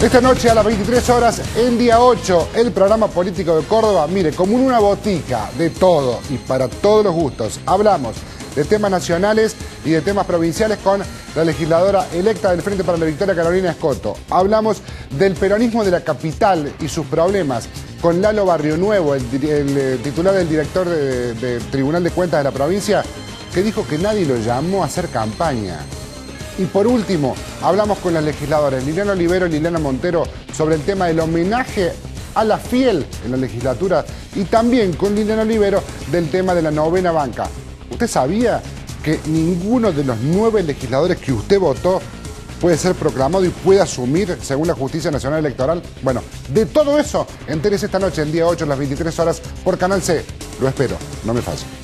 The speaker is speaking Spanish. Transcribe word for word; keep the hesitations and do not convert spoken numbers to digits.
Esta noche a las veintitrés horas, en Día ocho, el programa político de Córdoba, mire, como en una botica de todo y para todos los gustos. Hablamos de temas nacionales y de temas provinciales con la legisladora electa del Frente para la Victoria, Carolina Escoto. Hablamos del peronismo de la capital y sus problemas con Lalo Barrionuevo, el, el, el titular del director del de Tribunal de Cuentas de la provincia, que dijo que nadie lo llamó a hacer campaña. Y por último, hablamos con las legisladoras Liliana Olivero y Liliana Montero sobre el tema del homenaje a la Fiel en la legislatura y también con Liliana Olivero del tema de la novena banca. ¿Usted sabía que ninguno de los nueve legisladores que usted votó puede ser proclamado y puede asumir según la Justicia Nacional Electoral? Bueno, de todo eso, entérese esta noche, en Día ocho, a las veintitrés horas, por Canal C. Lo espero, no me falle.